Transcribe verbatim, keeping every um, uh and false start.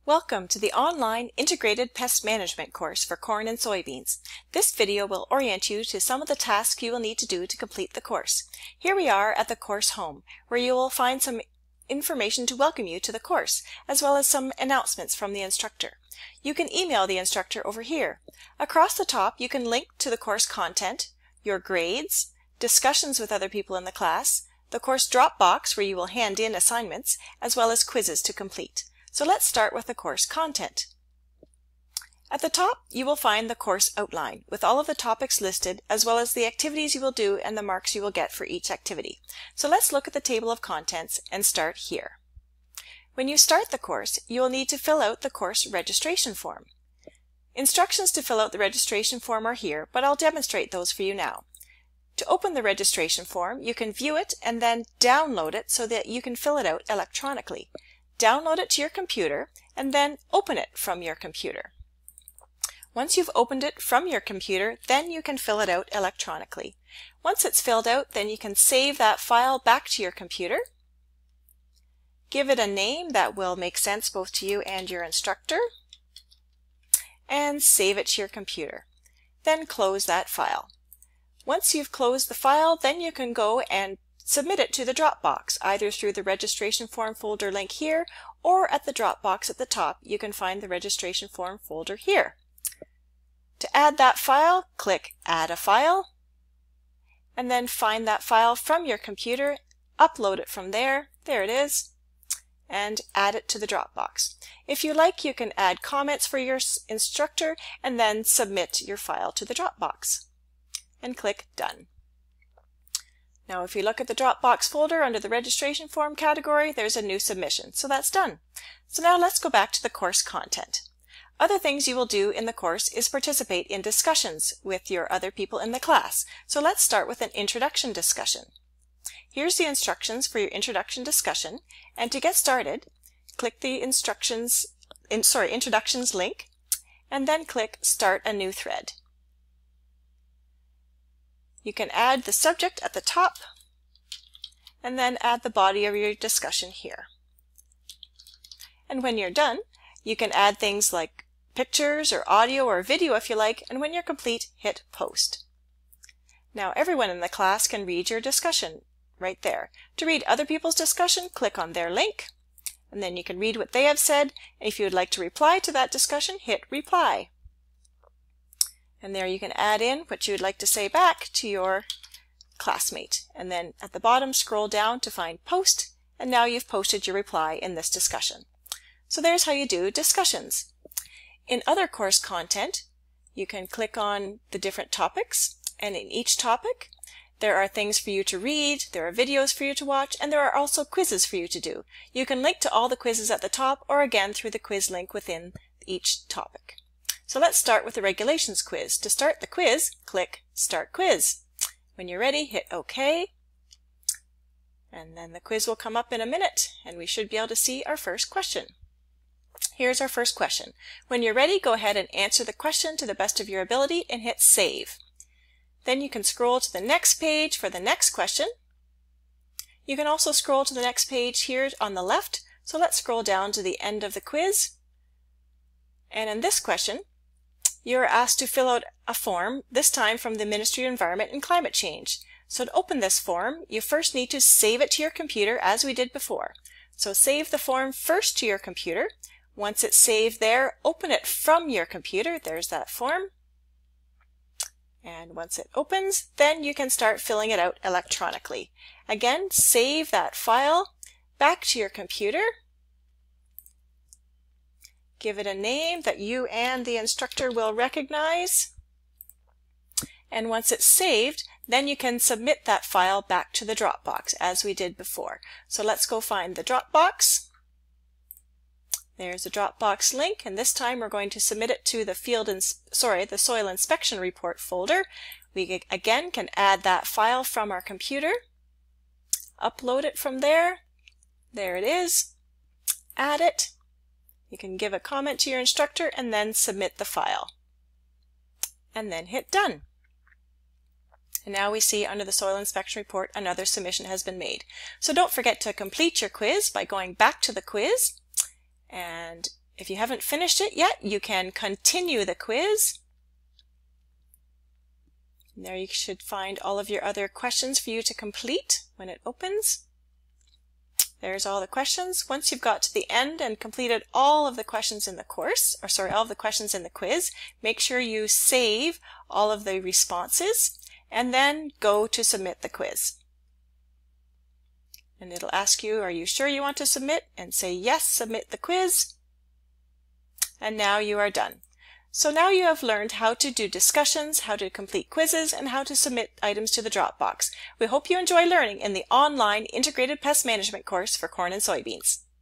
Welcome to the online Integrated Pest Management course for corn and soybeans. This video will orient you to some of the tasks you will need to do to complete the course. Here we are at the course home, where you will find some information to welcome you to the course, as well as some announcements from the instructor. You can email the instructor over here. Across the top, you can link to the course content, your grades, discussions with other people in the class, the course Dropbox, where you will hand in assignments, as well as quizzes to complete. So let's start with the course content. At the top, you will find the course outline with all of the topics listed, as well as the activities you will do and the marks you will get for each activity. So let's look at the table of contents and start here. When you start the course, you will need to fill out the course registration form. Instructions to fill out the registration form are here, but I'll demonstrate those for you now. To open the registration form, you can view it and then download it so that you can fill it out electronically. Download it to your computer and then open it from your computer. Once you've opened it from your computer, then you can fill it out electronically. Once it's filled out, then you can save that file back to your computer. Give it a name that will make sense both to you and your instructor, and save it to your computer. Then close that file. Once you've closed the file, then you can go and submit it to the Dropbox, either through the registration form folder link here, or at the Dropbox at the top, you can find the registration form folder here. To add that file, click Add a File, and then find that file from your computer, upload it from there, there it is, and add it to the Dropbox. If you like, you can add comments for your instructor and then submit your file to the Dropbox. And click Done. Now if you look at the Dropbox folder under the registration form category, there's a new submission, so that's done. So now let's go back to the course content. Other things you will do in the course is participate in discussions with your other people in the class. So let's start with an introduction discussion. Here's the instructions for your introduction discussion, and to get started, click the instructions, in, sorry, introductions link, and then click Start a New Thread. You can add the subject at the top and then add the body of your discussion here. And when you're done, you can add things like pictures or audio or video if you like, and when you're complete, hit Post. Now everyone in the class can read your discussion right there. To read other people's discussion, click on their link, and then you can read what they have said. If you would like to reply to that discussion, hit Reply. And there you can add in what you would like to say back to your classmate. And then at the bottom, scroll down to find Post, and now you've posted your reply in this discussion. So there's how you do discussions. In other course content, you can click on the different topics, and in each topic, there are things for you to read, there are videos for you to watch, and there are also quizzes for you to do. You can link to all the quizzes at the top, or again through the quiz link within each topic. So let's start with the regulations quiz. To start the quiz, click Start Quiz. When you're ready, hit OK. And then the quiz will come up in a minute, and we should be able to see our first question. Here's our first question. When you're ready, go ahead and answer the question to the best of your ability and hit Save. Then you can scroll to the next page for the next question. You can also scroll to the next page here on the left. So let's scroll down to the end of the quiz. And in this question, you're asked to fill out a form, this time from the Ministry of Environment and Climate Change. So to open this form, you first need to save it to your computer as we did before. So save the form first to your computer. Once it's saved there, open it from your computer. There's that form. And once it opens, then you can start filling it out electronically. Again, save that file back to your computer. Give it a name that you and the instructor will recognize. And once it's saved, then you can submit that file back to the Dropbox as we did before. So let's go find the Dropbox. There's the Dropbox link, and this time we're going to submit it to the field ins sorry, the soil inspection report folder. We again can add that file from our computer, upload it from there. There it is. Add it. You can give a comment to your instructor and then submit the file. And then hit Done. And now we see under the soil inspection report another submission has been made. So don't forget to complete your quiz by going back to the quiz and If you haven't finished it yet, you can continue the quiz. And there you should find all of your other questions for you to complete when it opens. There's all the questions. Once you've got to the end and completed all of the questions in the course, or sorry, all of the questions in the quiz, make sure you save all of the responses and then go to submit the quiz. And it'll ask you, are you sure you want to submit? And say yes, submit the quiz. And now you are done. So now you have learned how to do discussions, how to complete quizzes, and how to submit items to the Dropbox. We hope you enjoy learning in the online Integrated Pest Management course for corn and soybeans.